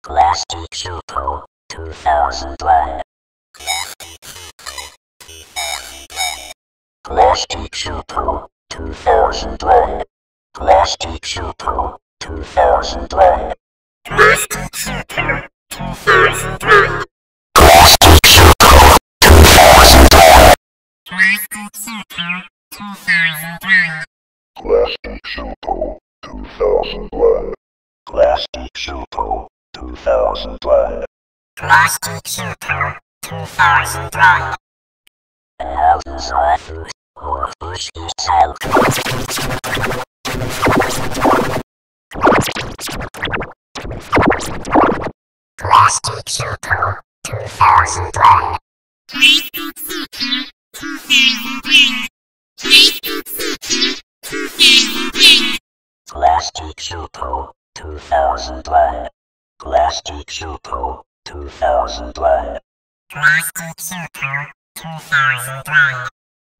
Klasky Csupo 2001. Klasky Csupo 2001. Klasky Csupo 2001. Klasky Csupo 2001. Klasky Csupo 2001. Klasky Csupo 2001. Klasky Csupo 2001. Klasky Csupo 2001. Houses are food or fish is out. Klasky Csupo 2001. Klasky Csupo 2001. Klasky Csupo 2001. Klasky Csupo 2001. Klasky Csupo 2001.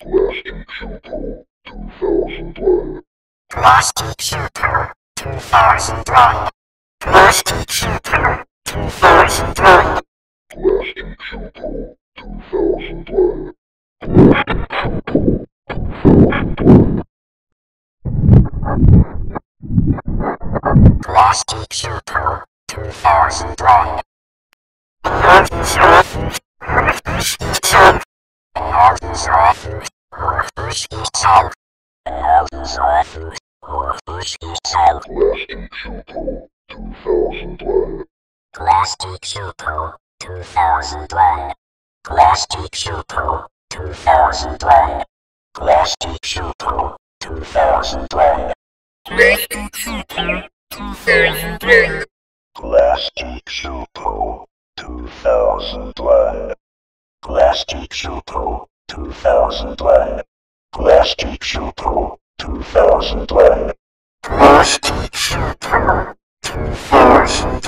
Klasky Csupo 2001. Klasky Csupo 2001. Klasky Csupo 2001. Klasky Csupo 2001. Houses are food or fish is out. Houses are food or fish is out. Houses are food or fish is out. Klasky Csupo 2001. Klasky Csupo 2001. Klasky Csupo 2001. Klasky Csupo 2001. Klasky Csupo 2001. Klasky Csupo 2001. Klasky Csupo 2001. Klasky Csupo 2001. Klasky Csupo 2001.